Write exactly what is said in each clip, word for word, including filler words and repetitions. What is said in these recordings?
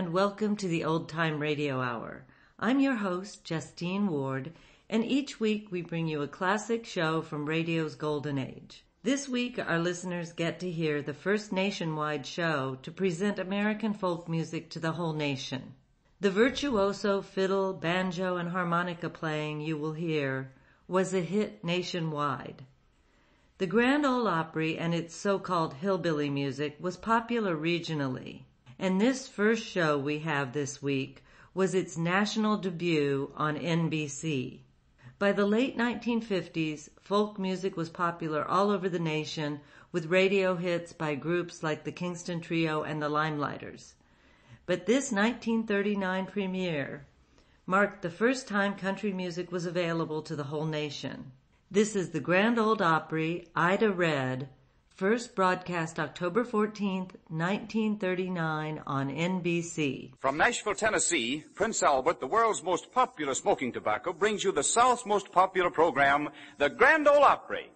and welcome to the Old Time Radio Hour. I'm your host, Justeen Ward, and each week we bring you a classic show from radio's golden age. This week our listeners get to hear the first nationwide show to present American folk music to the whole nation. The virtuoso fiddle, banjo, and harmonica playing you will hear was a hit nationwide. The Grand Ole Opry and its so-called hillbilly music was popular regionally, and this first show we have this week was its national debut on N B C. By the late nineteen fifties, folk music was popular all over the nation with radio hits by groups like the Kingston Trio and the Limelighters. But this nineteen thirty-nine premiere marked the first time country music was available to the whole nation. This is the Grand Ole Opry, Ida Red, first broadcast October fourteenth, nineteen thirty-nine on N B C. From Nashville, Tennessee, Prince Albert, the world's most popular smoking tobacco, brings you the South's most popular program, the Grand Ole Opry.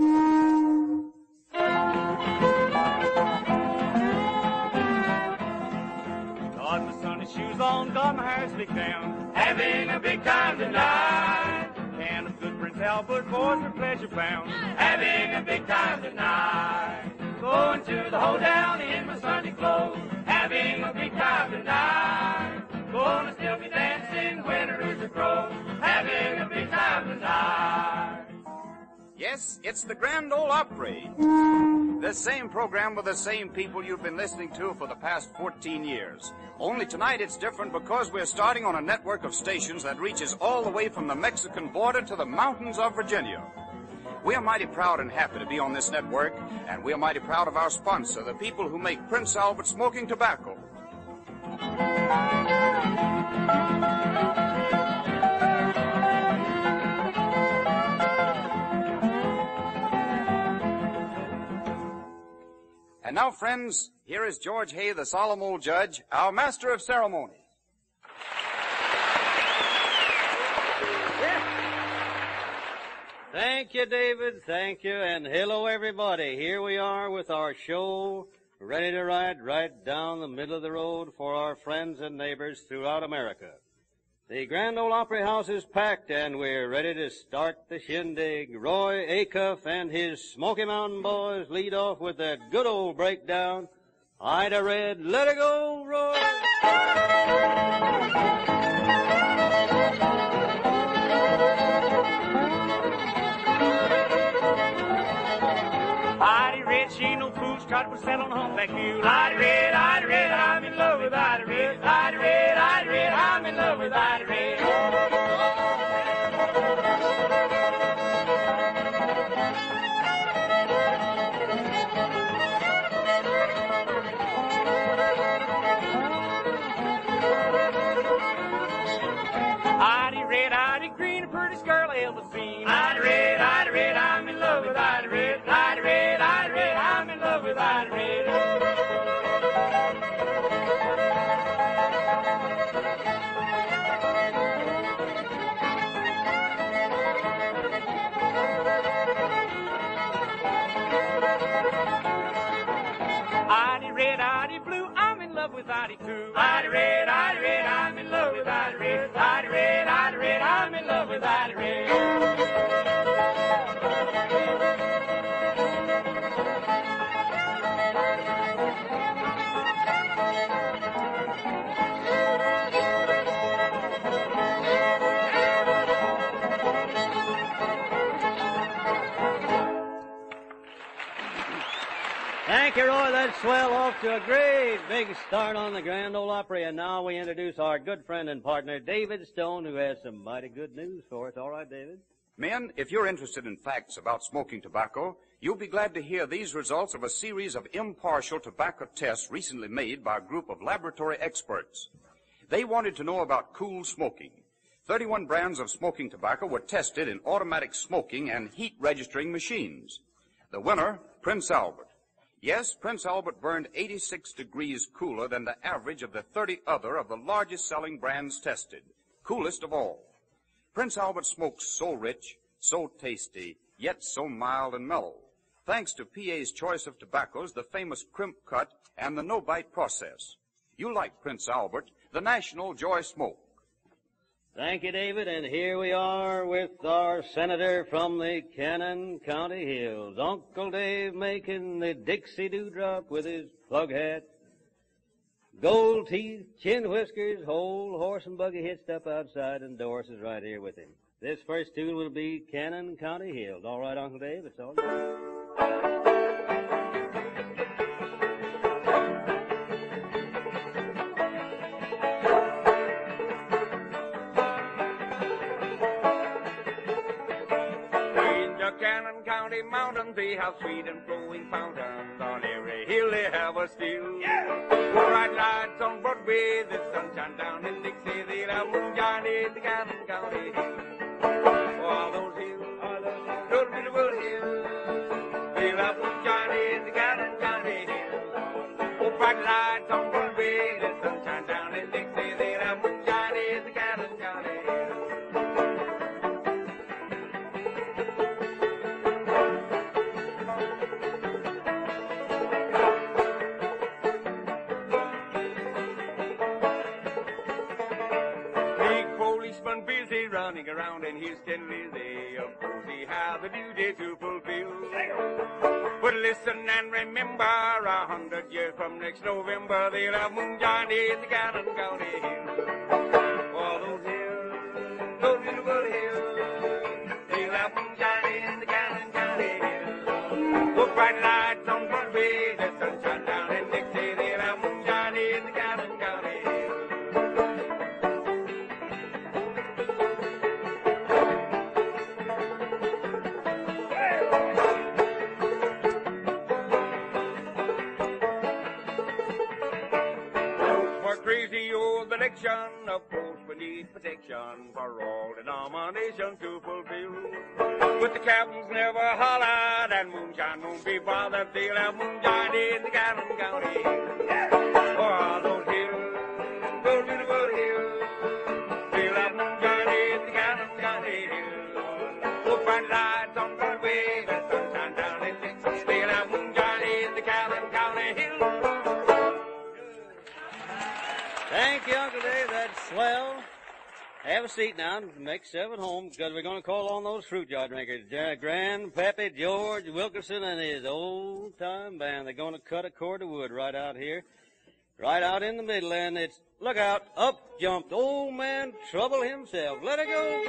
Got my sunny shoes on, got my hair slicked down, having a big time tonight. Can of good Prince Albert boys for pleasure bound, having a big time tonight. Going to the hoedown in my Sunday clothes, having a big time tonight. Gonna still be dancing when a rooster crows, having a big time tonight. Yes, it's the Grand Ole Opry. The same program with the same people you've been listening to for the past fourteen years. Only tonight it's different because we're starting on a network of stations that reaches all the way from the Mexican border to the mountains of Virginia. We're mighty proud and happy to be on this network, and we're mighty proud of our sponsor, the people who make Prince Albert smoking tobacco. And now, friends, here is George Hay, the solemn old judge, our master of ceremonies. Thank you, David. Thank you. And hello, everybody. Here we are with our show, ready to ride right down the middle of the road for our friends and neighbors throughout America. The Grand Ole Opry House is packed, and we're ready to start the shindig. Roy Acuff and his Smoky Mountain Boys lead off with that good old breakdown. Ida Red, let her go, Roy. Ida Red, she ain't no fool, she tried to put saddle on a humpback mule. Ida Red, Ida Red, I'm in love with Ida Red. Ida Red, Ida Red, I'm in love with Ida Red. Ida Red, Ida Green, the prettiest girl I ever seen. Ida Red, Ida Red, I'm in love with Ida Red. Ida Red, Ida Red, I'm in love with Ida Red. Ida Red, Ida Blue, I'm in love with Ida too. Ida Red, Ida Red, I'm in love with Ida Red. Ida Red, Ida Red, I'm in love with Ida Red. Thank you, Roy. That's swell. Off to a great big start on the Grand Ole Opry. And now we introduce our good friend and partner, David Stone, who has some mighty good news for us. All right, David? Men, if you're interested in facts about smoking tobacco, you'll be glad to hear these results of a series of impartial tobacco tests recently made by a group of laboratory experts. They wanted to know about cool smoking. thirty-one brands of smoking tobacco were tested in automatic smoking and heat registering machines. The winner, Prince Albert. Yes, Prince Albert burned eighty-six degrees cooler than the average of the thirty other of the largest selling brands tested. Coolest of all. Prince Albert smokes so rich, so tasty, yet so mild and mellow. Thanks to P A's choice of tobaccos, the famous crimp cut and the no-bite process. You'll like Prince Albert, the National Joy Smoke. Thank you, David, and here we are with our senator from the Cannon County Hills, Uncle Dave making the Dixie Dewdrop with his plug hat, gold teeth, chin whiskers, whole horse and buggy hitched up outside, and Doris is right here with him. This first tune will be Cannon County Hills. All right, Uncle Dave, it's all yours. Mountains, they have sweet and flowing fountains. On every hill they have a still. Yeah. Bright lights on Broadway, the sunshine down in Dixie. They'll have moonshine in the Cannon County Hills. All those hills, all those beautiful hills. They'll have moonshine in the Cannon County Hills. Oh, bright lights on Broadway, the sunshine down in Dixie. They'll have moonshine in the Cannon County Hills. Busy running around in Houston, they of course he have a duty to fulfill. But listen and remember, a hundred years from next November, they'll have moonshine in the Cannon County Hills. All those hills, those beautiful hills, they'll have moonshine in the Cannon County Hills. With bright lights on Broadway, the sunshine down in Dixie, they'll have moonshine in the Cannon County Hills. Crazy old election, of course we need protection for all denominations to fulfill. But the captains never hollered and moonshine won't be bothered. They'll have moonshine in the Cannon County Hills. Oh, those hills, those beautiful hills. They'll have moonshine in the Cannon County Hills. Oh, bright lights on Broadway, the sunshine down in Dixie. They'll have moonshine in the Cannon County Hills. Thank you, Uncle Dave. That's swell. Have a seat now and make seven home because we're going to call on those fruit jar drinkers. Grandpappy George Wilkerson and his old-time band. They're going to cut a cord of wood right out here, right out in the middle. And it's, look out, up jumped old man Trouble himself. Let it go.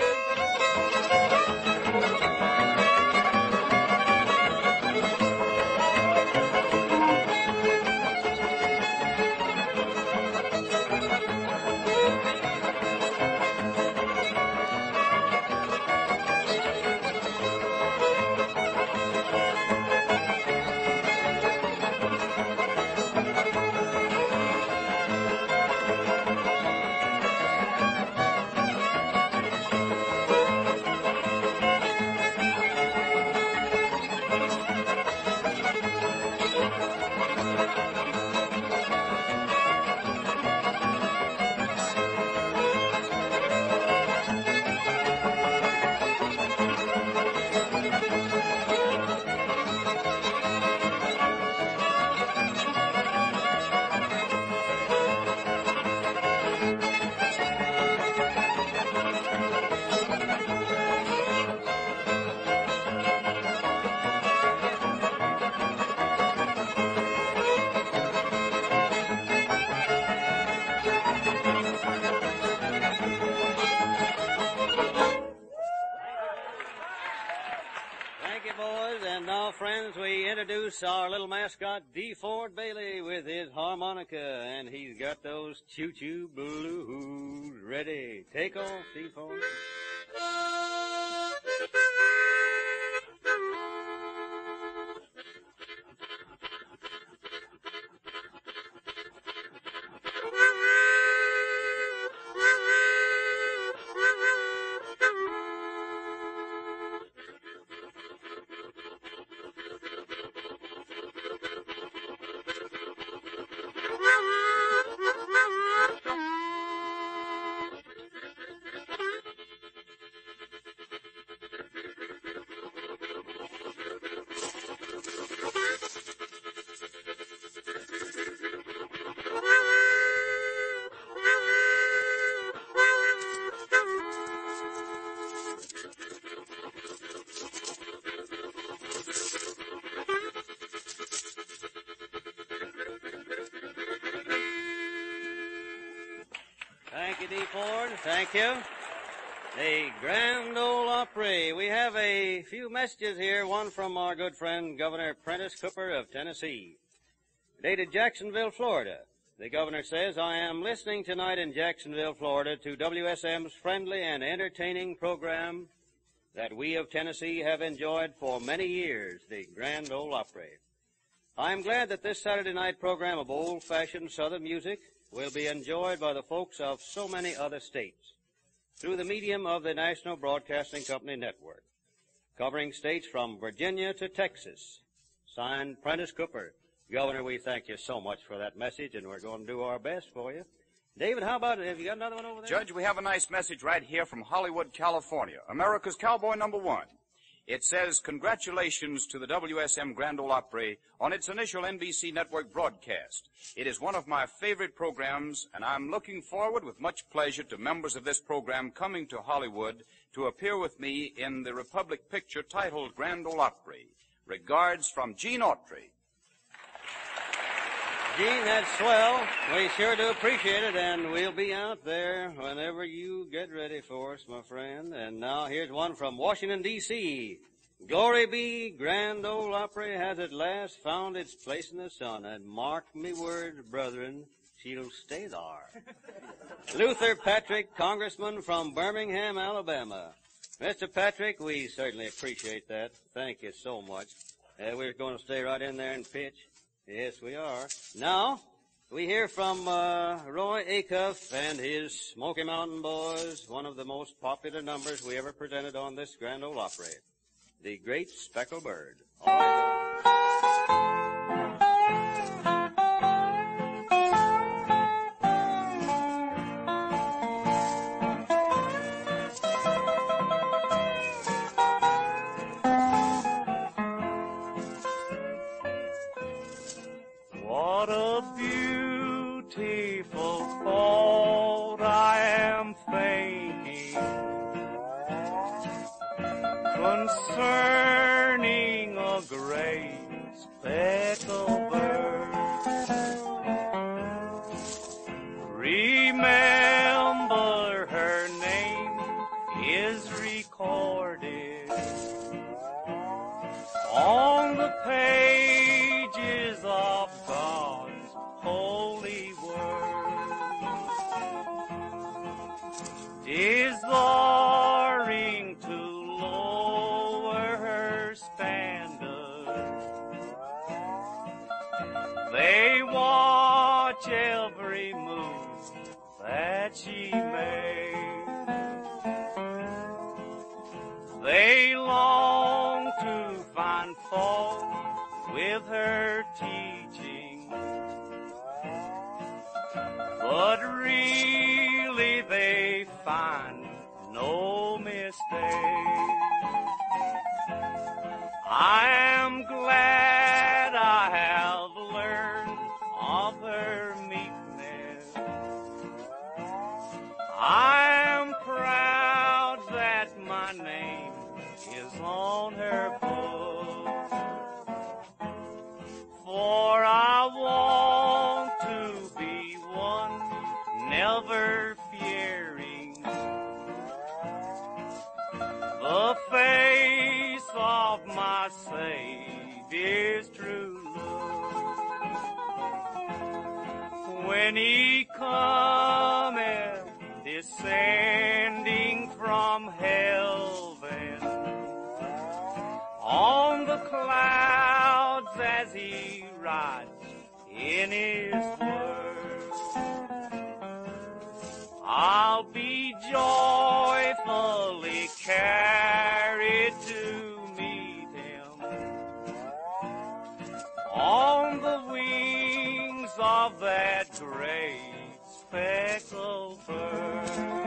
Introduce our little mascot, D. Ford Bailey, with his harmonica, and he's got those choo-choo blues ready. Take off, D. Ford. Thank you, D. Ford. Thank you. The Grand Ole Opry. We have a few messages here, one from our good friend, Governor Prentice Cooper of Tennessee. Dated Jacksonville, Florida. The governor says, I am listening tonight in Jacksonville, Florida to W S M's friendly and entertaining program that we of Tennessee have enjoyed for many years, the Grand Ole Opry. I am glad that this Saturday night program of old-fashioned Southern music will be enjoyed by the folks of so many other states through the medium of the National Broadcasting Company Network, covering states from Virginia to Texas. Signed, Prentice Cooper. Governor, we thank you so much for that message, and we're going to do our best for you. David, how about it? Have you got another one over there? Judge, we have a nice message right here from Hollywood, California, America's cowboy number one. It says, congratulations to the W S M Grand Ole Opry on its initial N B C network broadcast. It is one of my favorite programs, and I'm looking forward with much pleasure to members of this program coming to Hollywood to appear with me in the Republic picture titled Grand Ole Opry. Regards from Gene Autry. Gene, that's swell. We sure do appreciate it, and we'll be out there whenever you get ready for us, my friend. And now here's one from Washington, D C Glory be, Grand Ole Opry has at last found its place in the sun, and mark me words, brethren, she'll stay there. Luther Patrick, Congressman from Birmingham, Alabama. Mister Patrick, we certainly appreciate that. Thank you so much. Uh, we're going to stay right in there and pitch. Yes, we are. Now, we hear from uh, Roy Acuff and his Smoky Mountain Boys, one of the most popular numbers we ever presented on this Grand Ole Opry, The Great Speckled Bird. All right. What a beautiful thought I am thinking concerning a great speckled bird. Remember, her name is recorded on the pages of God's holy word, desiring to lower her standard. They watch every move that she makes. They long to find fault with her teaching, but really they find no mistake. I am glad I have learned of her meekness. I am proud that my name is on her book, for I want to be one never fearing the face of my Savior's true love. When he cometh descending from heaven on the clouds as he rides in his word, I'll be joyfully carried to meet him on the wings of that great speckled bird.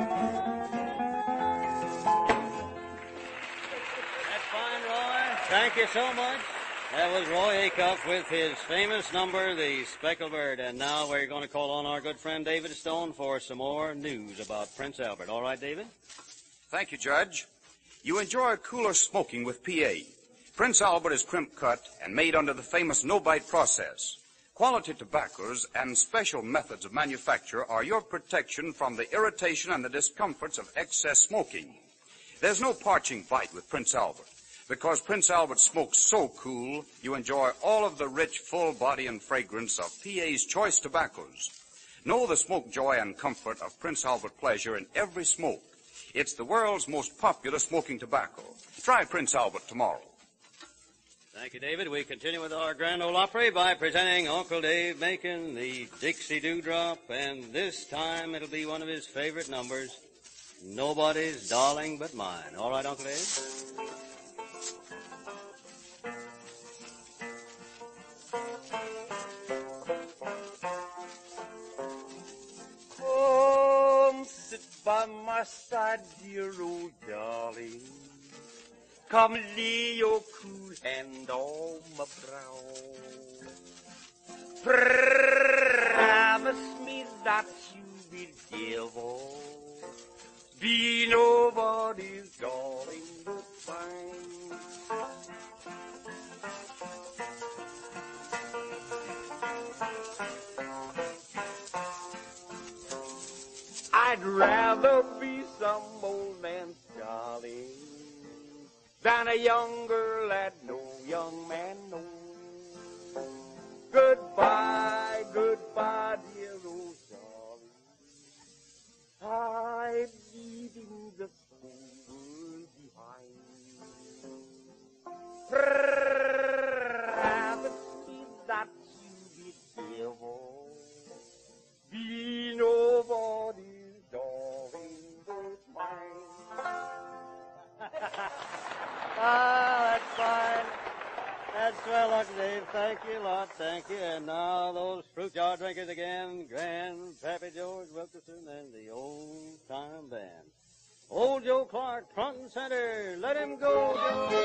That's fine, Roy. Thank you so much. That was Roy Acuff with his famous number, The Speckled Bird. And now we're going to call on our good friend David Stone for some more news about Prince Albert. All right, David? Thank you, Judge. You enjoy cooler smoking with P A. Prince Albert is crimp cut and made under the famous no-bite process. Quality tobaccos and special methods of manufacture are your protection from the irritation and the discomforts of excess smoking. There's no parching bite with Prince Albert, because Prince Albert smokes so cool, you enjoy all of the rich, full body and fragrance of P A's choice tobaccos. Know the smoke joy and comfort of Prince Albert pleasure in every smoke. It's the world's most popular smoking tobacco. Try Prince Albert tomorrow. Thank you, David. We continue with our Grand Ole Opry by presenting Uncle Dave Macon, the Dixie Dewdrop, and this time it'll be one of his favorite numbers, Nobody's Darling But Mine. All right, Uncle Dave? Come sit by my side, dear old darling. Come lay your cool hand on my brow. Promise me that you will never be nobody's darling but mine. I'd rather be some old man's darling than a young girl that no young man knows. Goodbye, goodbye, dear old darling. I'm leaving this world behind. Promise me that you will never be nobody's darling but mine. Ah, that's fine. That's well, Uncle Dave. Thank you a lot. Thank you. And now those fruit jar drinkers again, Grandpappy George Wilkerson and the old time band. Old Joe Clark, front and center. Let him go,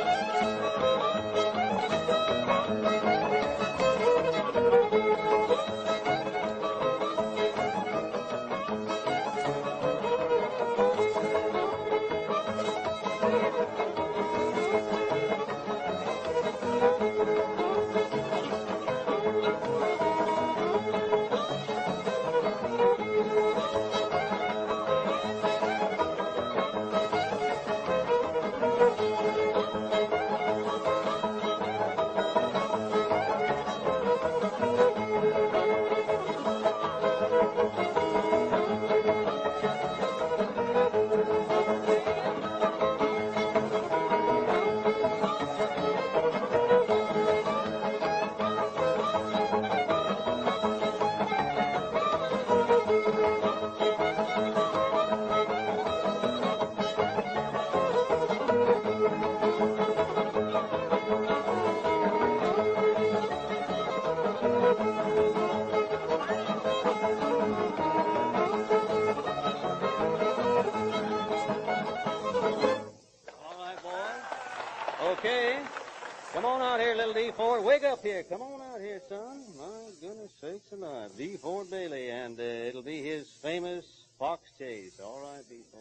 Okay. Come on out here, little D Ford. Wake up here. Come on out here, son. My goodness sakes alive. D Ford Bailey, and uh, it'll be his famous fox chase. All right, D Ford.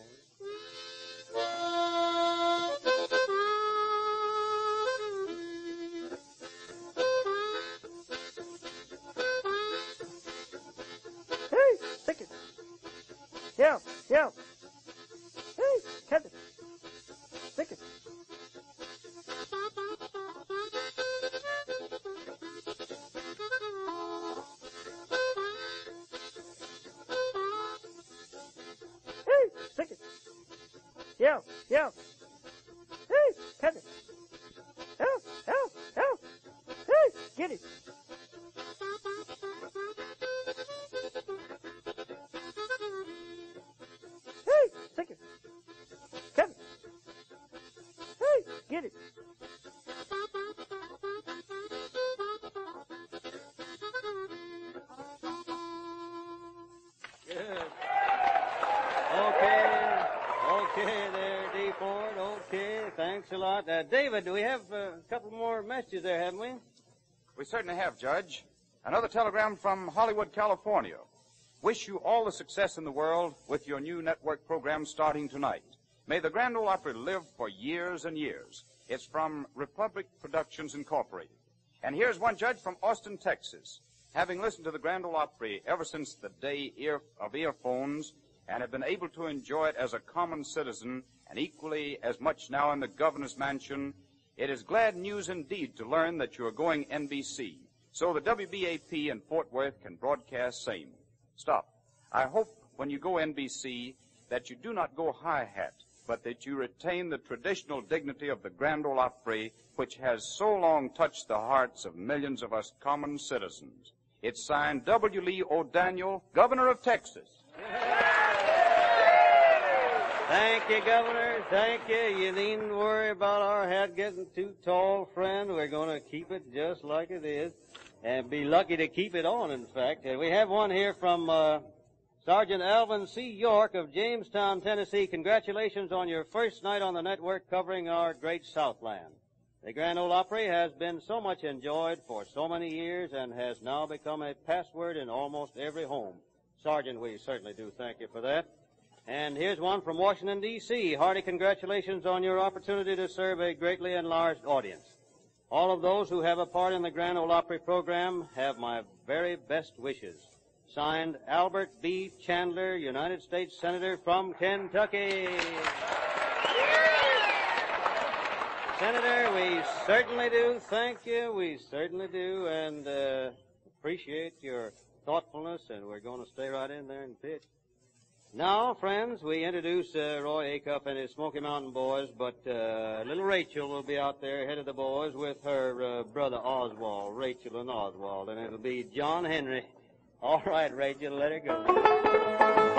Hey, stick it. Yeah, yeah. Hey, catch it. Stick it. Hey, stick it. Yeah, yeah. Hey, catch it. Help, help, help. Hey, get it. Hey, stick it. Catch it. Hey, get it. Good. Okay. Okay there, D Ford. Okay. Thanks a lot. Uh, David, we have uh, a couple more messages there, haven't we? We certainly have, Judge. Another telegram from Hollywood, California. Wish you all the success in the world with your new network program starting tonight. May the Grand Ole Opry live for years and years. It's from Republic Productions Incorporated. And here's one, Judge, from Austin, Texas. having listened to the Grand Ole Opry ever since the day ear, of earphones and have been able to enjoy it as a common citizen and equally as much now in the governor's mansion, it is glad news indeed to learn that you are going N B C, so the W B A P in Fort Worth can broadcast same. Stop. I hope when you go N B C that you do not go high-hat, but that you retain the traditional dignity of the Grand Ole Opry, which has so long touched the hearts of millions of us common citizens. It's signed W. Lee O'Daniel, Governor of Texas. Thank you, Governor. Thank you. You needn't worry about our hat getting too tall, friend. We're going to keep it just like it is, and be lucky to keep it on, in fact. Uh, we have one here from uh, Sergeant Alvin C. York of Jamestown, Tennessee. Congratulations on your first night on the network covering our great Southland. The Grand Ole Opry has been so much enjoyed for so many years and has now become a password in almost every home. Sergeant, we certainly do thank you for that. And here's one from Washington, D C Hearty congratulations on your opportunity to serve a greatly enlarged audience. All of those who have a part in the Grand Ole Opry program have my very best wishes. Signed, Albert B. Chandler, United States Senator from Kentucky. Senator, we certainly do thank you. We certainly do, and uh, appreciate your thoughtfulness, and we're going to stay right in there and pitch. Now, friends, we introduce uh, Roy Acuff and his Smoky Mountain Boys, but uh, little Rachel will be out there ahead of the boys with her uh, brother Oswald, Rachel and Oswald, and it'll be John Henry. All right, Rachel, let her go.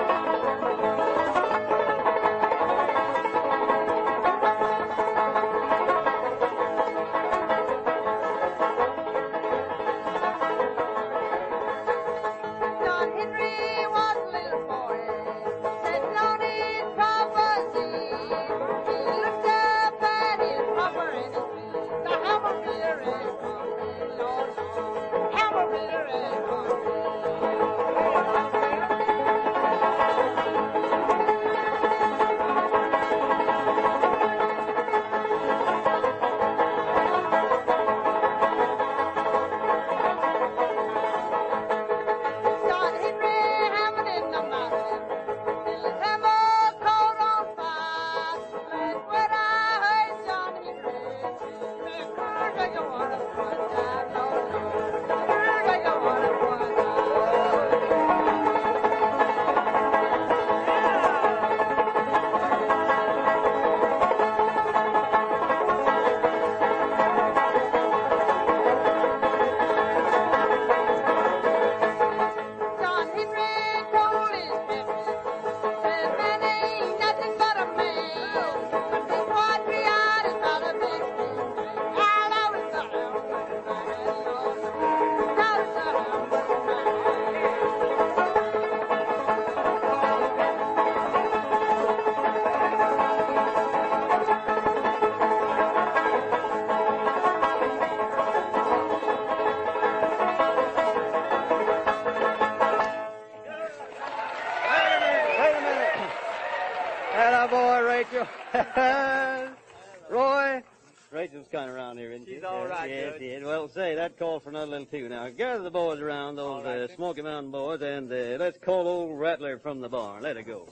Roy, Rachel's kind of around here, isn't she? She's all right, yes, Judge. yes. Well, say, that called for another little tune. Now, gather the boys around, those right, uh, Smoky Mountain boys, and uh, let's call old Rattler from the barn. Let her go.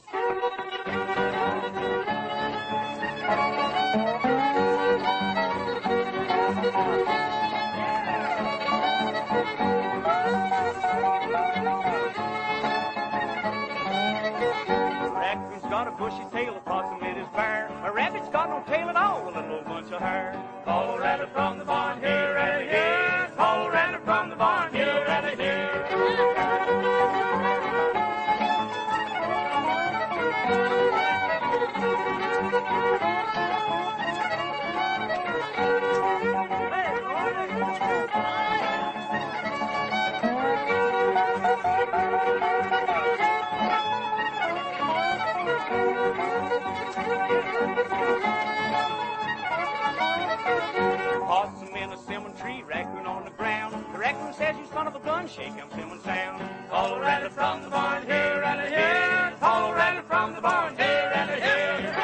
Raccoon's got a bushy tail, a possum with his bear. A rabbit's got no tail at all, with a little bunch of hair. Call Rattler from the barn, here, Rattler, here. Call Rattler from the barn, here, Rattler, here. Possum in a cinnamon tree, raccoon on the ground. The raccoon says, you son of a gun, shake him cinnamon sound. Call Rattler from the barn, here, Rattler, here. Call Rattler from the barn, here, Rattler, here.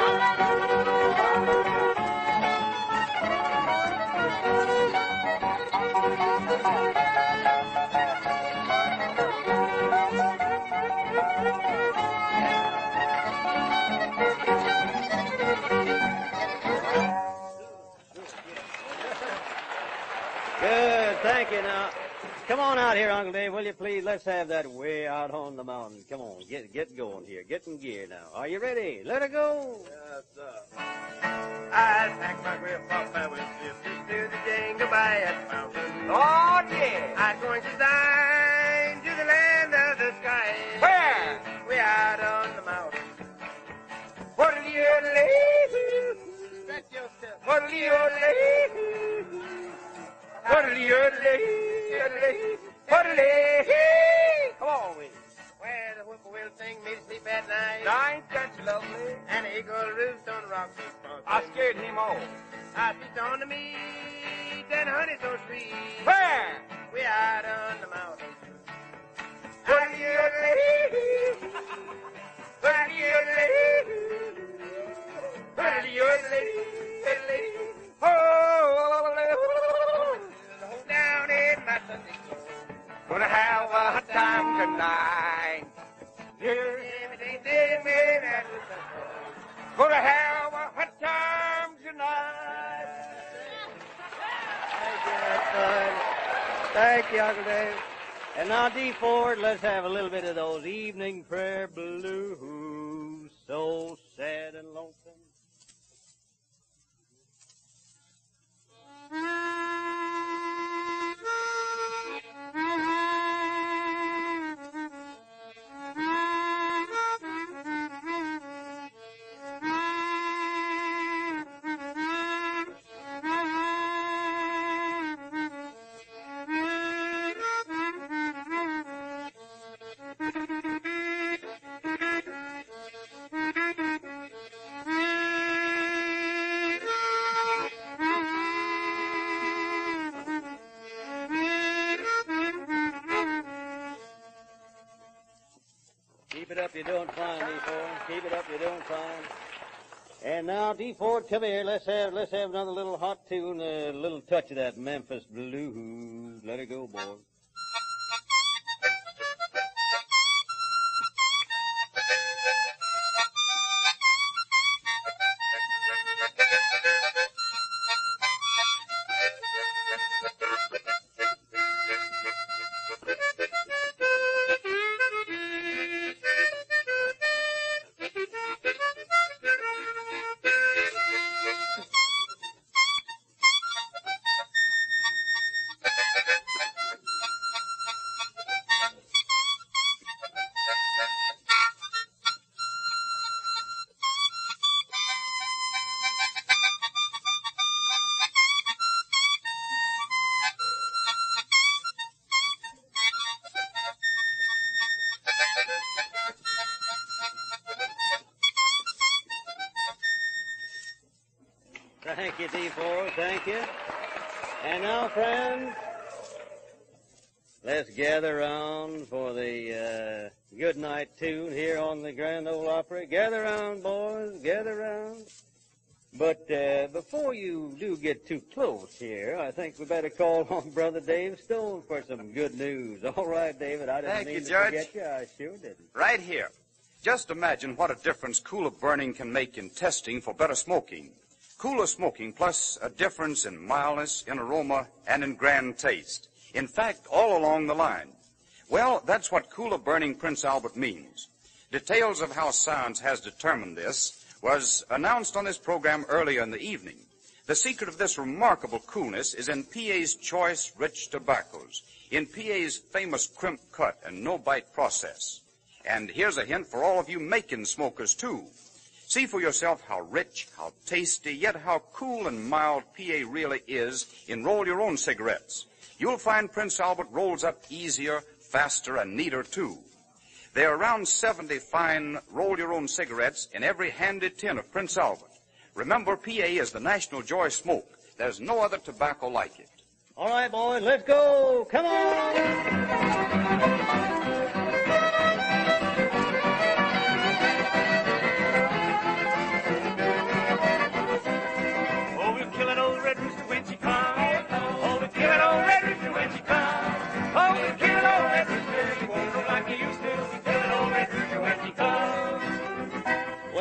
thank you. Now, come on out here, Uncle Dave, will you please? Let's have that way out on the mountain. Come on, get get going here. Get in gear now. Are you ready? Let it go. Yes, sir. I packed my grandpapa with sisters to the Jingle Bad Mountain. Oh, yeah. I'm going to dine to the land of the sky. Where? Way out on the mountain. What'll you lay? Stretch yourself. What'll you lay? What'll you lay? What'll lay? Come on with it. Where the whippoorwill sing me to sleep at night. Nine, that's lovely. And the eagle roost on the rocks. I scared him off. I sit on the meat and honey so sweet. Where? We out on the mountain. What'll you lay? What'll you lay? What'll you lay? Oh, Down in my Sunday clothes. gonna have a time tonight. Yeah. Everything they made at the Gonna have a hot time tonight. Thank you, that's fine. Thank you, Uncle Dave. And now, D. Ford, let's have a little bit of those evening prayer blues. So sad and lonesome. Keep it up, you're doing fine, D. Ford. Keep it up, you're doing fine. And now, D. Ford, come here. Let's have let's have another little hot tune, a little touch of that Memphis blues. Let it go, boy. Thank you, D. Ford. Thank you. And now, friends, let's gather round for the uh, good night tune here on the Grand Ole Opry. Gather round, boys. Gather round. But uh, before you do get too close here, I think we better call on Brother Dave Stone for some good news. All right, David. I didn't Thank mean you, to Judge. forget you. I sure didn't. Right here. Just imagine what a difference cooler burning can make in testing for better smoking. Cooler smoking plus a difference in mildness, in aroma, and in grand taste. In fact, all along the line. Well, that's what cooler burning Prince Albert means. Details of how science has determined this was announced on this program earlier in the evening. The secret of this remarkable coolness is in P A's choice, rich tobaccos, in P A's famous crimp cut and no-bite process. And here's a hint for all of you Macon smokers, too. See for yourself how rich, how tasty, yet how cool and mild P A really is in roll-your-own cigarettes. You'll find Prince Albert rolls up easier, faster, and neater, too. There are around seventy fine roll-your-own cigarettes in every handy tin of Prince Albert. Remember, P A is the national joy smoke. There's no other tobacco like it. All right, boys, let's go. Come on.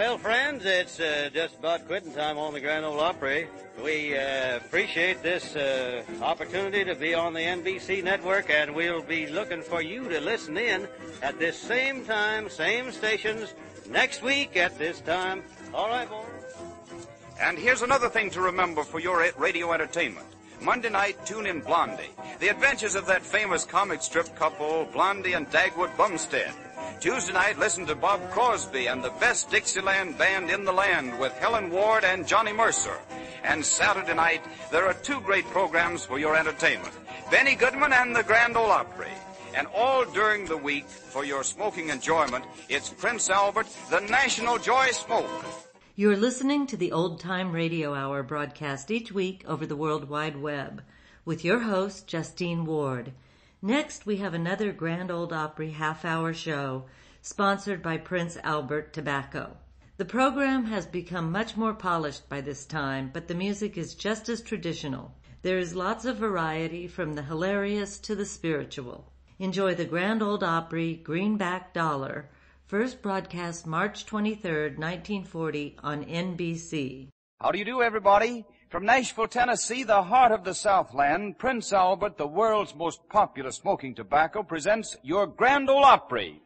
Well, friends, it's uh, just about quitting time on the Grand Ole Opry. We uh, appreciate this uh, opportunity to be on the N B C network, and we'll be looking for you to listen in at this same time, same stations, next week at this time. All right, boys. And here's another thing to remember for your radio entertainment. Monday night, tune in Blondie, the adventures of that famous comic strip couple, Blondie and Dagwood Bumstead. Tuesday night, listen to Bob Crosby and the best Dixieland band in the land with Helen Ward and Johnny Mercer. And Saturday night, there are two great programs for your entertainment, Benny Goodman and the Grand Ole Opry. And all during the week, for your smoking enjoyment, it's Prince Albert, the National Joy Smoke. You're listening to the Old Time Radio Hour broadcast each week over the World Wide Web with your host, Justeen Ward. Next, we have another Grand Ole Opry half-hour show sponsored by Prince Albert Tobacco. The program has become much more polished by this time, but the music is just as traditional. There is lots of variety from the hilarious to the spiritual. Enjoy the Grand Ole Opry Greenback Dollar, first broadcast March twenty-third, nineteen forty on N B C. How do you do, everybody? From Nashville, Tennessee, the heart of the Southland, Prince Albert, the world's most popular smoking tobacco, presents your Grand Ole Opry.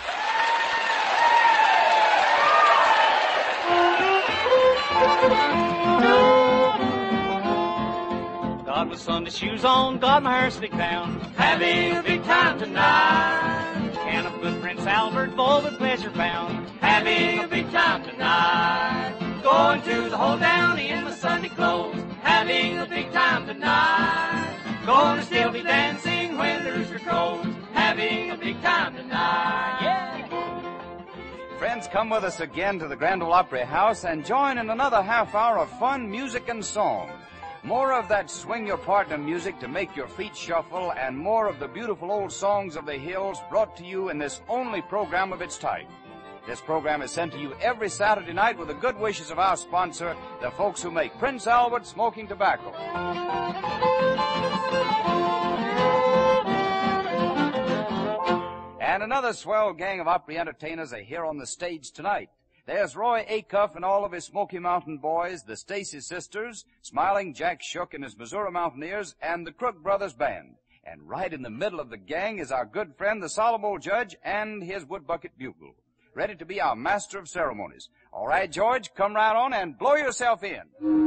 Got my Sunday shoes on, got my hair slicked down, having a big time tonight. Can of good Prince Albert, full with pleasure bound, having a big time tonight. Going to the hold down in my Sunday clothes, having a big time tonight. Gonna still be dancing when the rooster crows, having a big time tonight. Yeah. Friends, come with us again to the Grand Ole Opry House and join in another half hour of fun, music, and song. More of that swing your partner music to make your feet shuffle, and more of the beautiful old songs of the hills brought to you in this only program of its type. This program is sent to you every Saturday night with the good wishes of our sponsor, the folks who make Prince Albert Smoking Tobacco. And another swell gang of Opry entertainers are here on the stage tonight. There's Roy Acuff and all of his Smoky Mountain boys, the Stacy sisters, Smiling Jack Shook and his Missouri Mountaineers, and the Crook Brothers Band. And right in the middle of the gang is our good friend, the solemn old judge, and his wood bucket bugle, ready to be our master of ceremonies. All right, George, come right on and blow yourself in.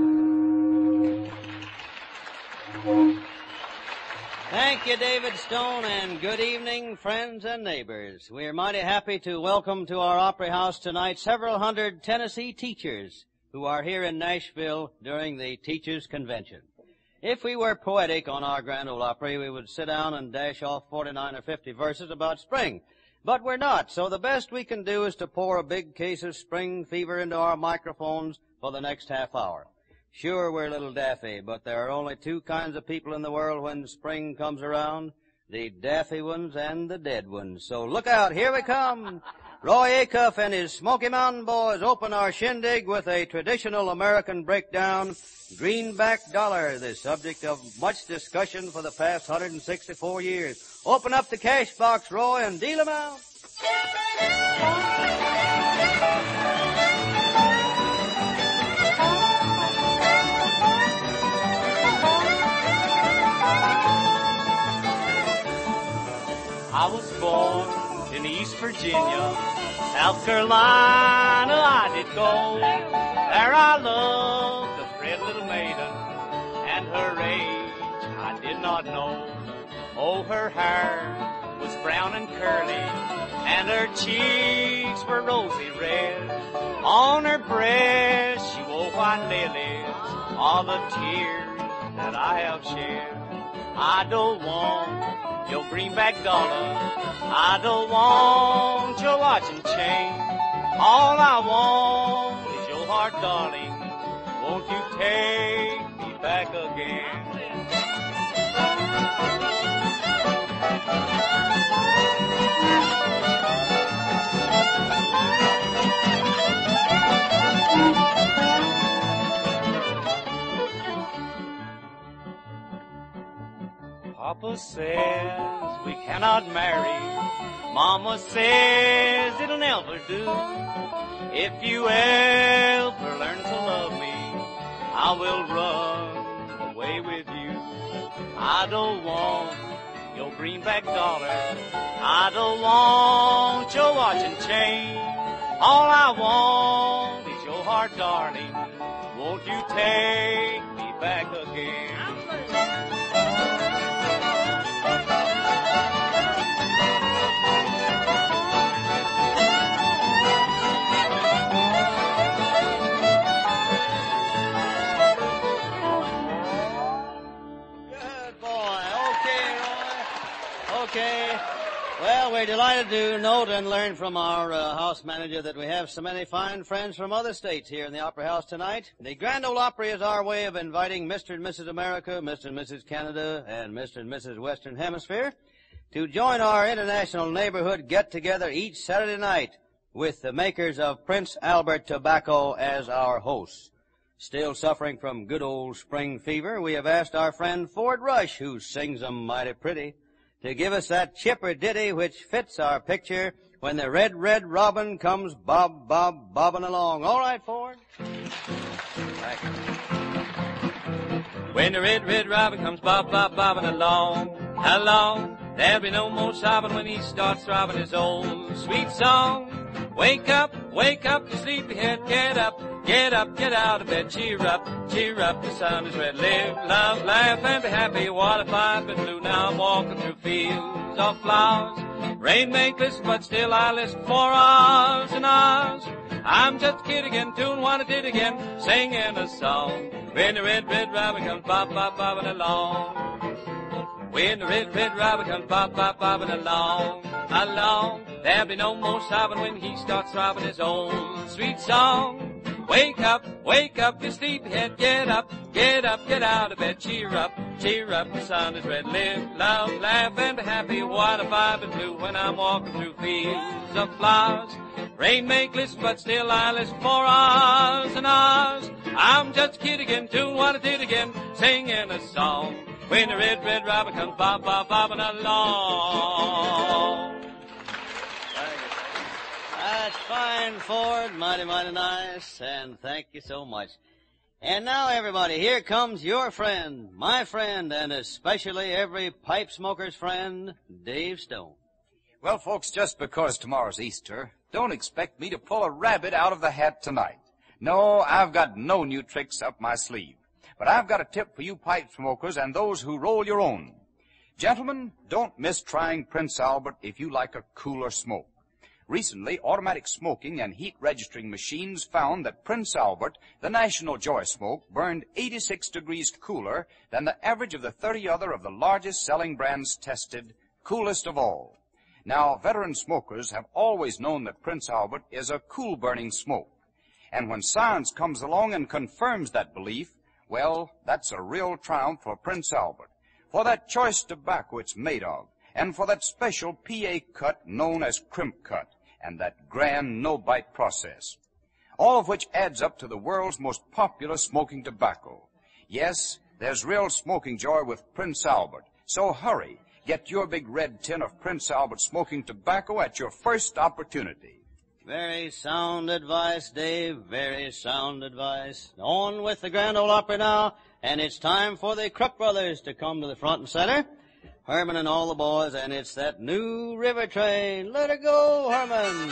Thank you, David Stone, and good evening, friends and neighbors. We are mighty happy to welcome to our Opry House tonight several hundred Tennessee teachers who are here in Nashville during the Teachers' Convention. If we were poetic on our Grand Ole Opry, we would sit down and dash off forty-nine or fifty verses about spring. But we're not, so the best we can do is to pour a big case of spring fever into our microphones for the next half hour. Sure, we're a little daffy, but there are only two kinds of people in the world when spring comes around, the daffy ones and the dead ones. So look out, here we come. Roy Acuff and his Smoky Mountain boys open our shindig with a traditional American breakdown, Greenback Dollar, the subject of much discussion for the past one hundred sixty-four years. Open up the cash box, Roy, and deal 'em out. I was born in East Virginia, South Carolina I did go. There I loved a pretty little maiden, and her age I did not know. Oh, her hair was brown and curly, and her cheeks were rosy red. On her breast she wore white lilies, all the tears that I have shed. I don't want your greenback dollar, I don't want your watch and chain. All I want is your heart, darling. Won't you take me back again? Papa says we cannot marry. Mama says it'll never do. If you ever learn to love me, I will run away with you. I don't want your greenback dollar. I don't want your watch and chain. All I want is your heart, darling. Won't you take me back again? Okay. Well, we're delighted to note and learn from our uh, house manager that we have so many fine friends from other states here in the Opera House tonight. The Grand Ole Opry is our way of inviting Mister and Missus America, Mister and Missus Canada, and Mister and Missus Western Hemisphere to join our international neighborhood get-together each Saturday night with the makers of Prince Albert Tobacco as our hosts. Still suffering from good old spring fever, we have asked our friend Ford Rush, who sings 'em mighty pretty, to give us that chipper ditty which fits our picture when the red, red robin comes bob, bob, bobbing along. All right, Ford? Thank you. When the red, red robin comes bob, bob, bobbing along, along, there'll be no more sobbing when he starts throbbing his old sweet song. Wake up, wake up, you sleepyhead, get up, get up, get out of bed, cheer up, cheer up, the sun is red. Live, love, laugh, and be happy. What if I've been blue? Now I'm walking through fields of flowers. Rain may glisten, but still I listen for hours and hours. I'm just a kid again, doing what I did again, singing a song. When the red, red robin comes bob, bob, bobbing along. When the red, red robin comes bob, bob, bobbing along, along, there'll be no more sobbing when he starts throbbing his old sweet song. Wake up, wake up, you sleepyhead, get up, get up, get out of bed, cheer up, cheer up, the sun is red. Live, love, laugh, and be happy. What if I've been blue when I'm walking through fields of flowers? Rain may glisten, but still I listen for hours and hours. I'm just a kid again, doing what I did again, singing a song. When the red, red robin comes bob, bob, bobbing along. That's fine, Ford. Mighty, mighty nice. And thank you so much. And now, everybody, here comes your friend, my friend, and especially every pipe smoker's friend, Dave Stone. Well, folks, just because tomorrow's Easter, don't expect me to pull a rabbit out of the hat tonight. No, I've got no new tricks up my sleeve. But I've got a tip for you pipe smokers and those who roll your own. Gentlemen, don't miss trying Prince Albert if you like a cooler smoke. Recently, automatic smoking and heat registering machines found that Prince Albert, the national joy smoke, burned eighty-six degrees cooler than the average of the thirty other of the largest selling brands tested, coolest of all. Now, veteran smokers have always known that Prince Albert is a cool-burning smoke. And when science comes along and confirms that belief, well, that's a real triumph for Prince Albert, for that choice tobacco it's made of, and for that special P A cut known as crimp cut, and that grand no-bite process. All of which adds up to the world's most popular smoking tobacco. Yes, there's real smoking joy with Prince Albert, so hurry, get your big red tin of Prince Albert smoking tobacco at your first opportunity. Very sound advice, Dave, very sound advice. On with the Grand Ole Opry now, and it's time for the Crook Brothers to come to the front and center. Herman and all the boys, and it's that new river train. Let her go, Herman!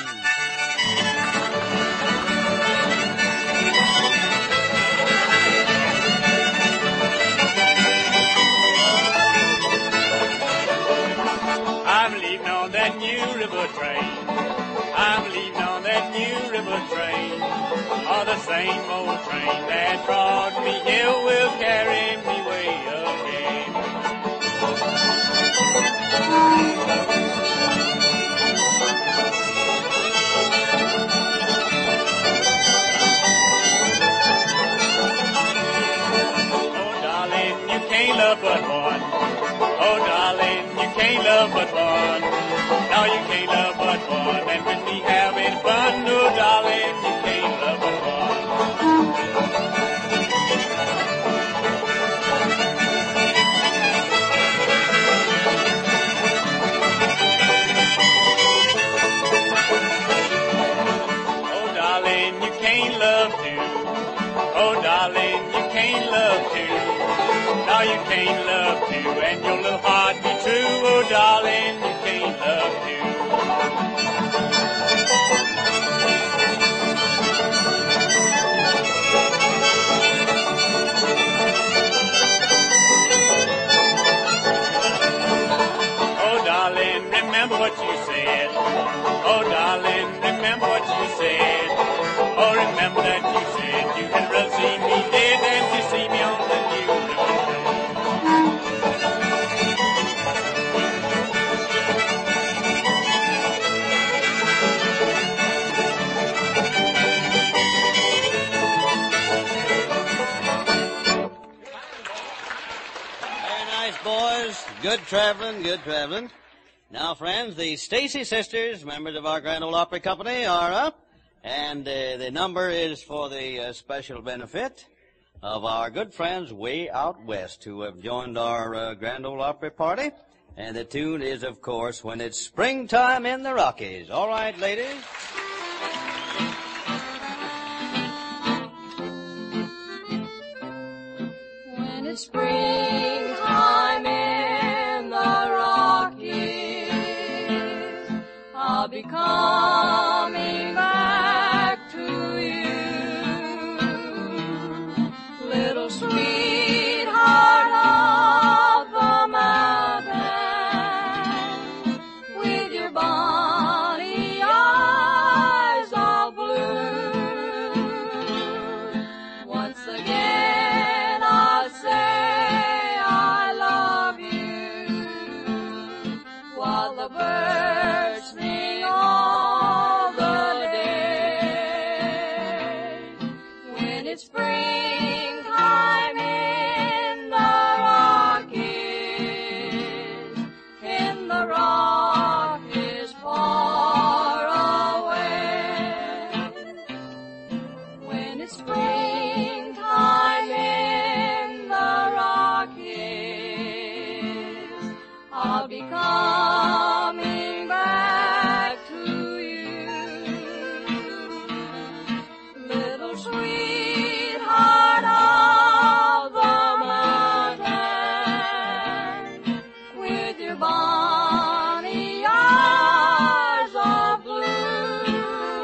I'm leaving on that new river train. I'm leaving on that new river train. Oh, the same old train that brought me here will carry me way again. Oh, darling, you can't love but one. Oh, darling, you can't love but one. No, you can't love but one. And with me having fun, no, darling, you can't love but one. Oh, love to. Oh, darling, you can't love to. No, you can't love to, and your little heart be true. Oh, darling, you can't love to. Oh, darling, remember what you said. Oh, darling, remember what you said. Oh, remember that you said you had rather see me dead than to see me on the new road. Very nice, boys. Good traveling, good traveling. Now, friends, the Stacy sisters, members of our Grand Ole Opry Company, are up. And uh, the number is for the uh, special benefit of our good friends way out west who have joined our uh, Grand Ole Opry party. And the tune is, of course, When It's Springtime in the Rockies. All right, ladies. When it's springtime in the Rockies, I'll be coming back to you, little sweetheart of the mountain, with your bonny eyes all blue. Once again I'll say I love you, while the birds sing all the day. When it's springtime in the Rockies, in the Rockies far away. When it's springtime in the Rockies, I'll be coming back to you, little sweetheart of the mountain, with your bonny eyes of blue.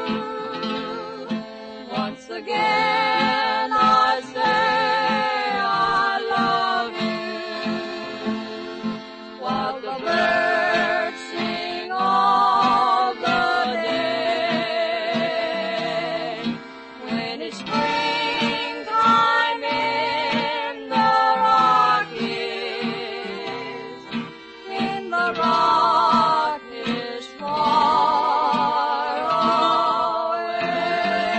Once again I say I love you, while the birds sing all the day. When it's springtime in the Rockies, in the Rockies far away.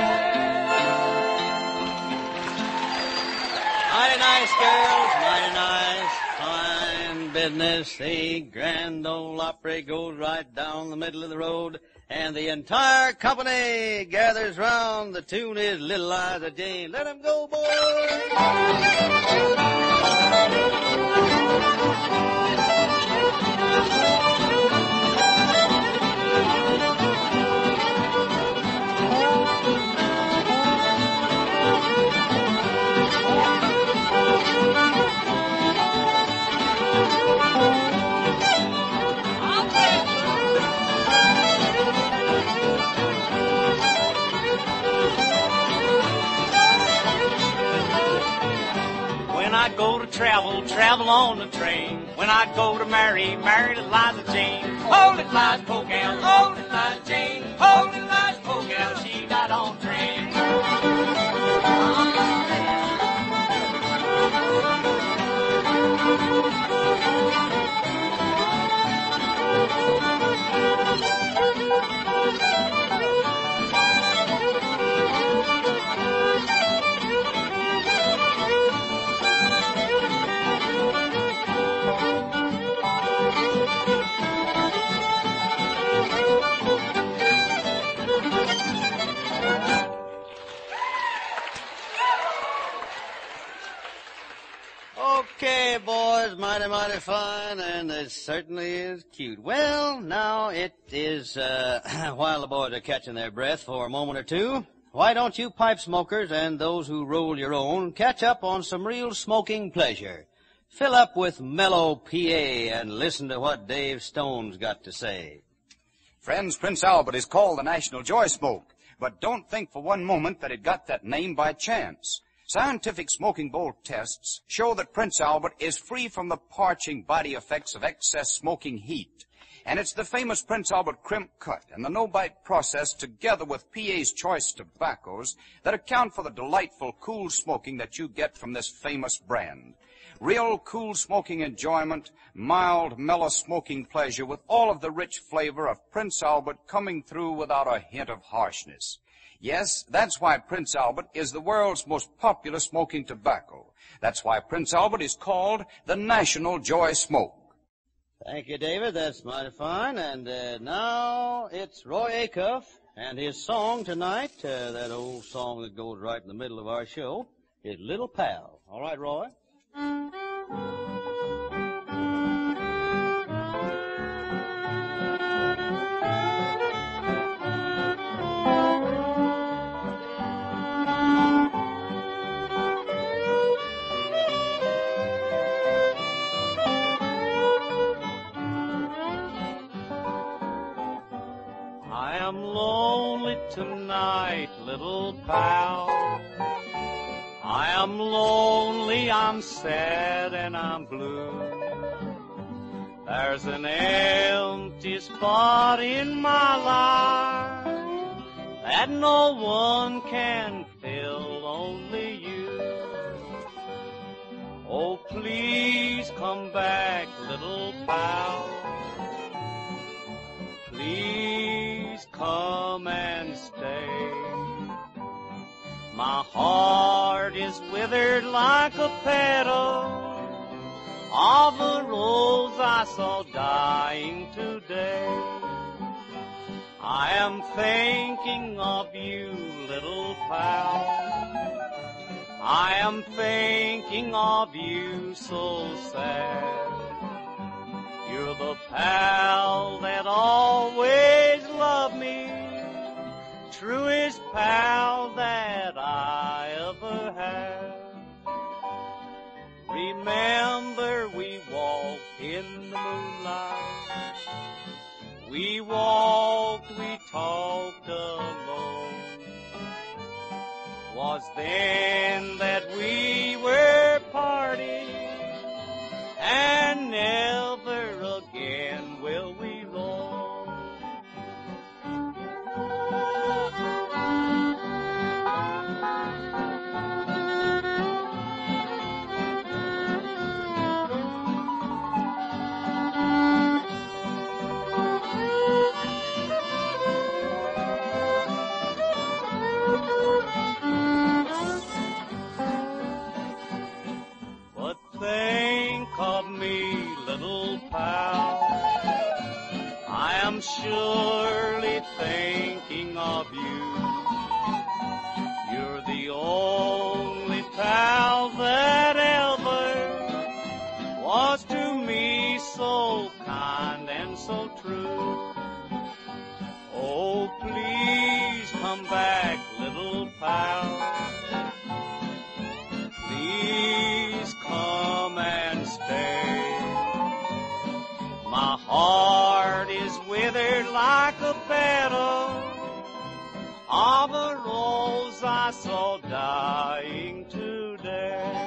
Mighty nice, girls. Mighty nice. Fine business. The Grand Ole Opry goes right down the middle of the road, and the entire company gathers round. The tune is Little Liza Jane. Let 'em go, boys. When I go to travel, travel on the train. When I go to marry, marry little Liza Jane. Oh, little Liza poor gal, oh, little Liza Jane. Oh, little Liza poor gal, she got on train. Okay, boys, mighty, mighty fine, and it certainly is cute. Well, now it is, uh, while the boys are catching their breath for a moment or two, why don't you pipe smokers and those who roll your own catch up on some real smoking pleasure? Fill up with mellow P A and listen to what Dave Stone's got to say. Friends, Prince Albert is called the National Joy Smoke, but don't think for one moment that it got that name by chance. Scientific smoking bowl tests show that Prince Albert is free from the parching body effects of excess smoking heat. And it's the famous Prince Albert crimp cut and the no-bite process together with P A's choice tobaccos that account for the delightful cool smoking that you get from this famous brand. Real cool smoking enjoyment, mild, mellow smoking pleasure with all of the rich flavor of Prince Albert coming through without a hint of harshness. Yes, that's why Prince Albert is the world's most popular smoking tobacco. That's why Prince Albert is called the National Joy Smoke. Thank you, David. That's mighty fine. And uh, now it's Roy Acuff and his song tonight, uh, that old song that goes right in the middle of our show, is Little Pal. All right, Roy? I am lonely tonight, little pal. I am lonely, I'm sad, and I'm blue. There's an empty spot in my life that no one can fill, only you. Oh, please come back, little pal. Please come and stay. My heart is withered like a petal of a rose I saw dying today. I am thinking of you, little pal. I am thinking of you so sad. You're the pal that always loved me, truest pal that I ever had. Remember we walked in the moonlight. We walked, we talked alone. Was then that we were parting, and never again will we roam. But think of me, little pal. I am surely thinking of you. You're the only pal that ever was to me so kind and so true. Oh, please come back, little pal. Please come and stay. My heart is withered like a petal of a rose I saw dying today.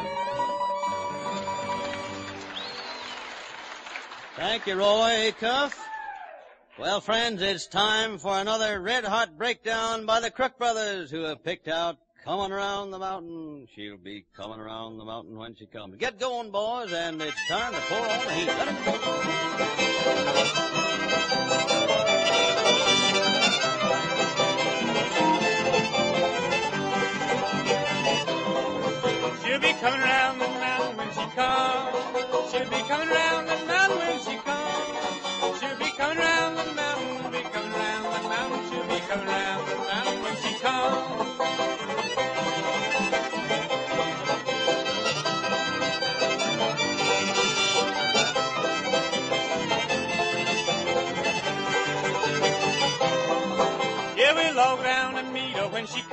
Thank you, Roy Acuff. Well, friends, it's time for another red-hot breakdown by the Crook Brothers, who have picked out Coming Around the Mountain. She'll be coming around the mountain when she comes. Get going, boys, and it's time to pour on the heat. Let it go. She'll be coming around the mountain when she comes. She'll be coming around the mountain when she comes. She'll be coming around the mountain, be coming around the mountain. She'll be coming around the mountain when she comes. Yeah, we'll log down and meet her when she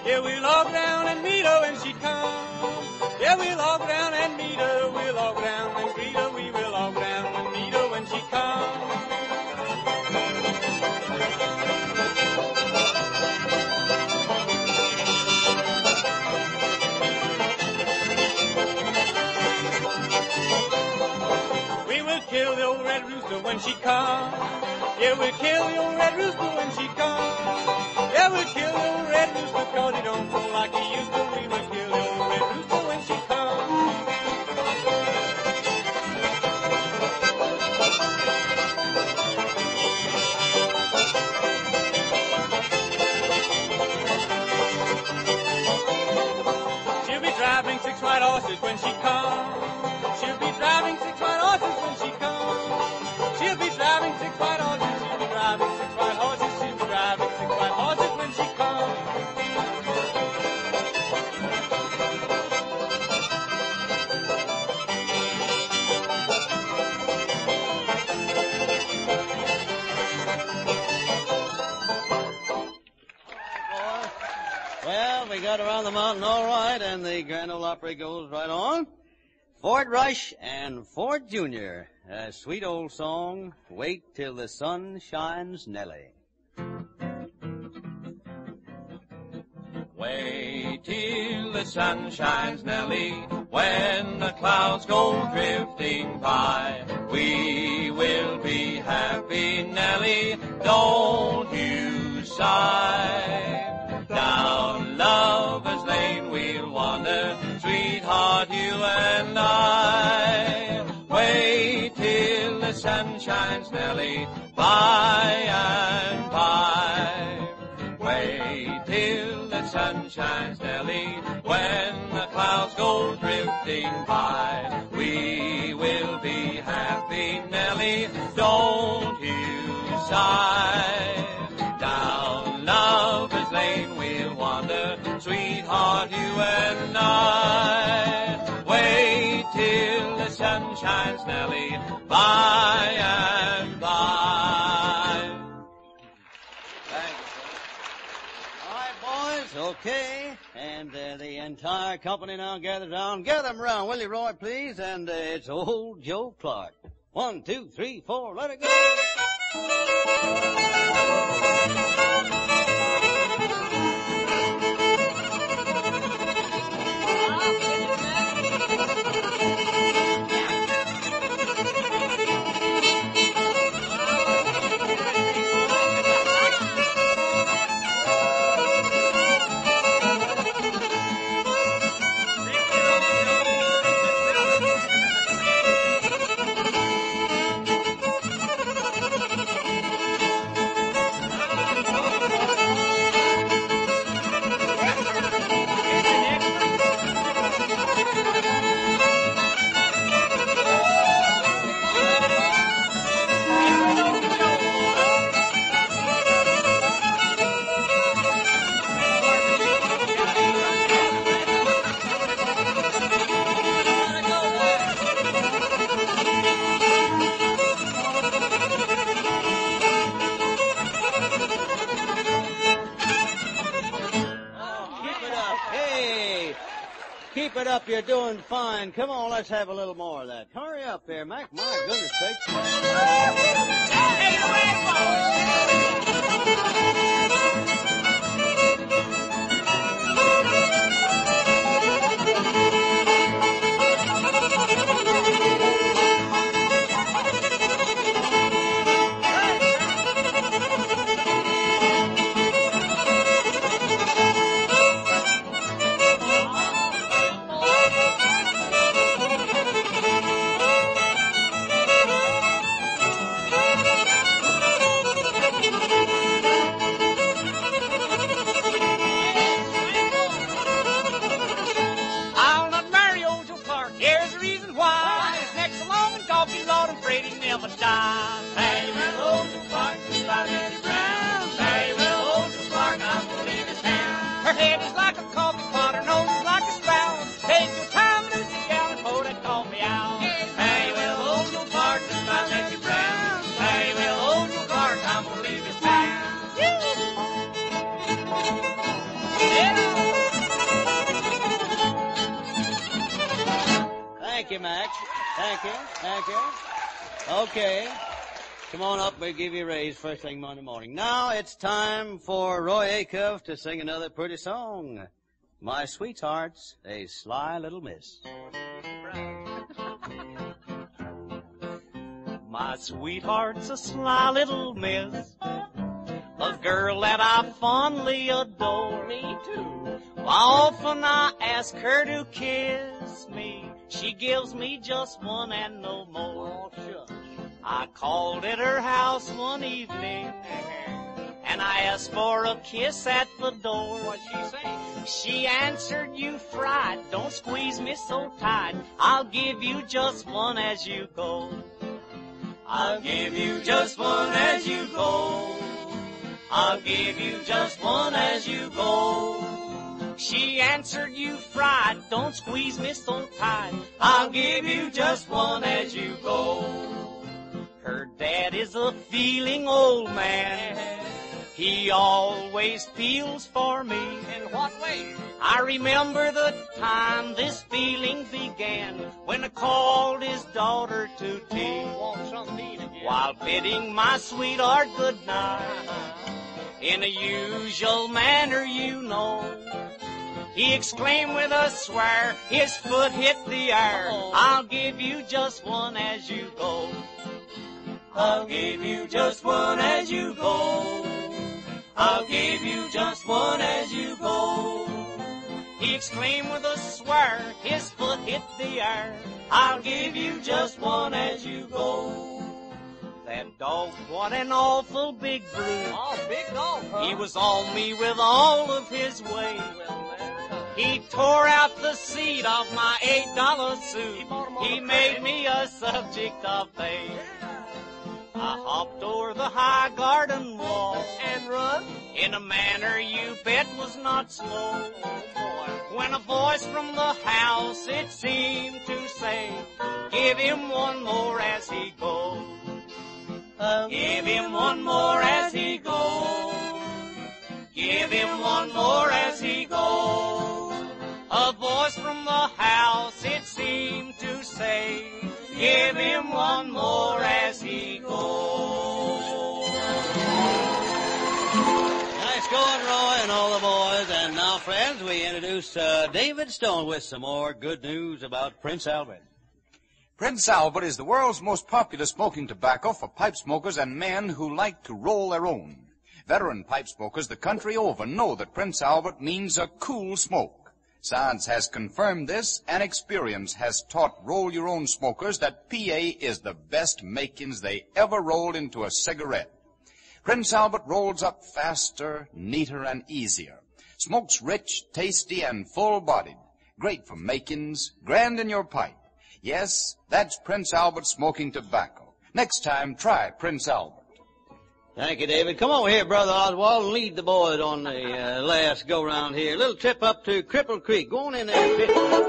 Yeah, we'll all go down and meet her when she comes. Yeah, we'll all go down and meet her. We'll all go down and greet her. We will all go down and meet her when she comes. We will kill the old red rooster when she comes. Yeah, we'll kill the old red rooster when she comes. Yeah, we'll kill the old red rooster cause he don't crow like he used to. We will kill the old red rooster when she comes. She'll be driving six white horses when she comes. She'll be driving six white horses when she comes. She'll be driving six white horses. She'll be driving six white horses. She'll be driving six white horses when she comes. Well, we got around the mountain all right, and the Grand Ole Opry goes right on. Fort Rush and Fort Junior, a sweet old song, Wait Till the Sun Shines Nellie. Wait till the sun shines, Nellie, when the clouds go drifting by. We will be happy, Nellie, don't you sigh. Down Lover's Lane we'll wander, sweetheart, you and I. Wait till the sun shines, Nellie, by and by. Wait till the sun shines, Nellie, when the clouds go drifting by. We will be happy, Nellie, don't you sigh. Down Lover's Lane we'll wander, sweetheart, you and I. Wait till the sun shines, Nellie, by and by. Thank you, sir. All right, boys, okay. And uh, the entire company now gathered around. Gather them around, will you, Roy, please? And uh, it's old Joe Clark. One, two, three, four, let it go. Keep it up, you're doing fine. Come on, let's have a little more of that. Hurry up here, Mac. My goodness sakes. Hey, the never die. Hey, well, old Clark, just like Betty Brown. Hey, well, old Clark, I'm gonna leave his town. Her head is like a coffee pot, her nose is like a spout. Take your time, Lucy gal, and pour that coffee out. Hey, well, old Clark, just like Betty Brown. Hey, well, old Clark, I'm gonna leave his town. Yeah. you, Max. Thank you. Thank you. Okay. Come on up. We'll give you a raise first thing Monday morning. Now it's time for Roy Acuff to sing another pretty song. My sweetheart's a sly little miss. My sweetheart's a sly little miss, a girl that I fondly adore. Me too. Often I ask her to kiss me. She gives me just one and no more. Oh, sure. I called at her house one evening, and I asked for a kiss at the door. What'd she say? She answered, "You fried, don't squeeze me so tight. I'll give you just one as you go. I'll give you just one as you go. I'll give you just one as you go." She answered, "You fried, don't squeeze me so tight. I'll give you just one as you go." Her dad is a feeling old man. He always feels for me. In what way? I remember the time this feeling began, when I called his daughter to tea, while bidding my sweetheart good night. In a usual manner, you know, he exclaimed with a swear, his foot hit the air. "I'll give you just one as you go. I'll give you just one as you go. I'll give you just one as you go." He exclaimed with a swear, his foot hit the air. "I'll give you just one as you go." That dog, what an awful big brute. Oh, big dog, huh? He was on me with all of his weight. He tore out the seat of my eight dollar suit. He made me a subject of bait. I hopped over the high garden wall and run in a manner you bet was not slow. When a voice from the house, it seemed to say, "Give him one more as he goes. Give him one more as he goes. Give him one more as he goes." A voice from the house, it seemed to say, "Give him one more as he goes." Nice going, Roy, and all the boys. And now, friends, we introduce uh, David Stone with some more good news about Prince Albert. Prince Albert is the world's most popular smoking tobacco for pipe smokers and men who like to roll their own. Veteran pipe smokers the country over know that Prince Albert means a cool smoke. Science has confirmed this, and experience has taught roll-your-own smokers that P A is the best makings they ever rolled into a cigarette. Prince Albert rolls up faster, neater, and easier. Smokes rich, tasty, and full-bodied. Great for makings, grand in your pipe. Yes, that's Prince Albert smoking tobacco. Next time, try Prince Albert. Thank you, David. Come over here, Brother Oswald, and lead the boys on the uh, last go-round here. A little trip up to Cripple Creek. Go on in there.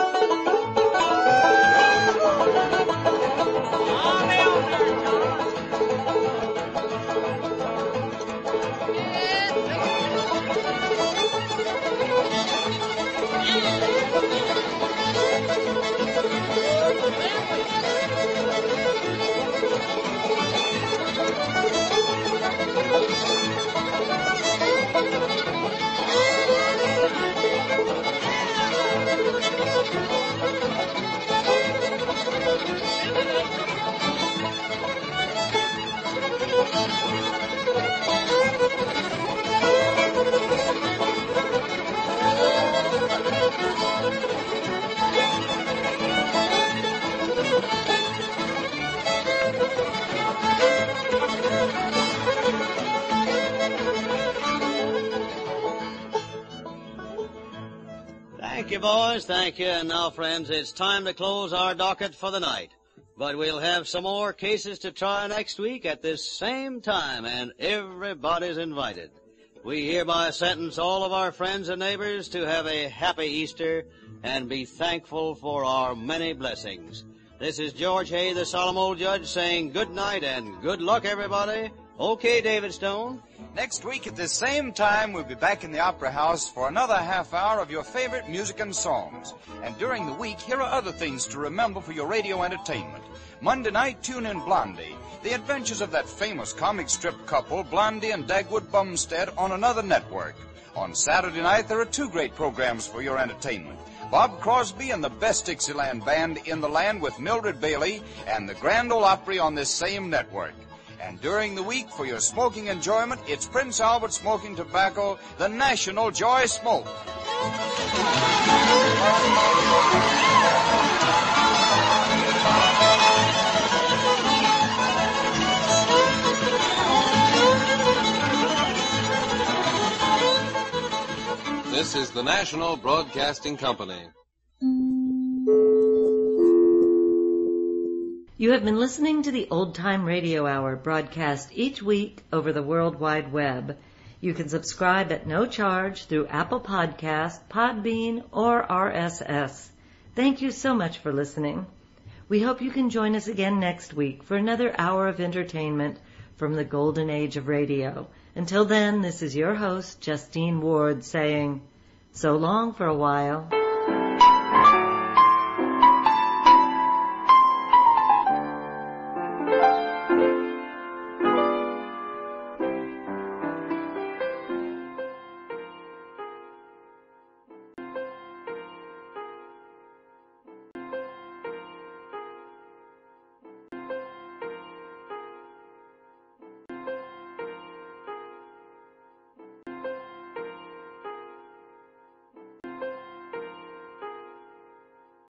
Thank you, boys. Thank you. And now, friends, it's time to close our docket for the night. But we'll have some more cases to try next week at this same time, and everybody's invited. We hereby sentence all of our friends and neighbors to have a happy Easter and be thankful for our many blessings. This is George Hay, the solemn old judge, saying good night and good luck, everybody, Okay, David Stone. Next week at this same time, we'll be back in the Opera House for another half hour of your favorite music and songs. And during the week, here are other things to remember for your radio entertainment. Monday night, tune in Blondie, the adventures of that famous comic strip couple, Blondie and Dagwood Bumstead, on another network. On Saturday night, there are two great programs for your entertainment. Bob Crosby and the best Dixieland band in the land with Mildred Bailey and the Grand Ole Opry on this same network. And during the week, for your smoking enjoyment, it's Prince Albert Smoking Tobacco, the National Joy Smoke. This is the National Broadcasting Company. You have been listening to the Old Time Radio Hour, broadcast each week over the World Wide Web. You can subscribe at no charge through Apple Podcast, Podbean, or R S S. Thank you so much for listening. We hope you can join us again next week for another hour of entertainment from the golden age of radio. Until then, this is your host, Justine Ward, saying, so long for a while.